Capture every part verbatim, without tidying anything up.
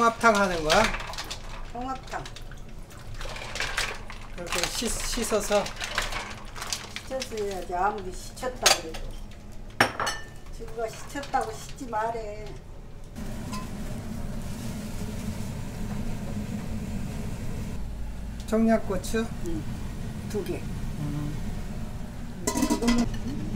홍합탕 하는 거야? 홍합탕. 그렇게 씻, 씻어서? 씻어서 해야지. 아무리 씻혔다고 그래도. 지구가 씻혔다고 씻지 말해. 청양고추? 응. 두 개. 음. 그것만.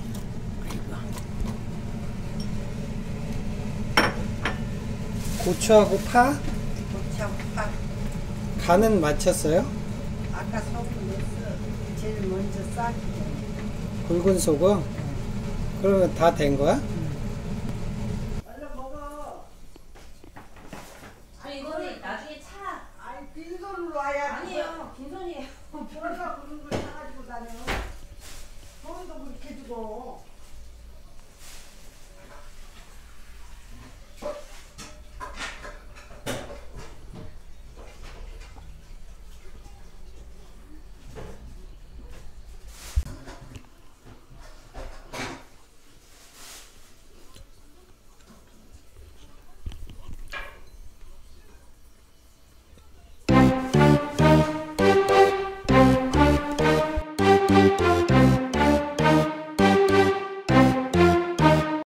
고추하고 파? 고추하고 파. 간은 맞췄어요? 아까 소금 넣었어. 제일 먼저 싸기 전에. 굵은 소금? 그러면 다 된 거야? 얼른 먹어. 아니 이거는 나중에 차. 아니 빈손으로 와야. 아니에요. 빈손이에요. 뭐가 그런 걸 사가지고 다녀. 돈도 그렇게 주고.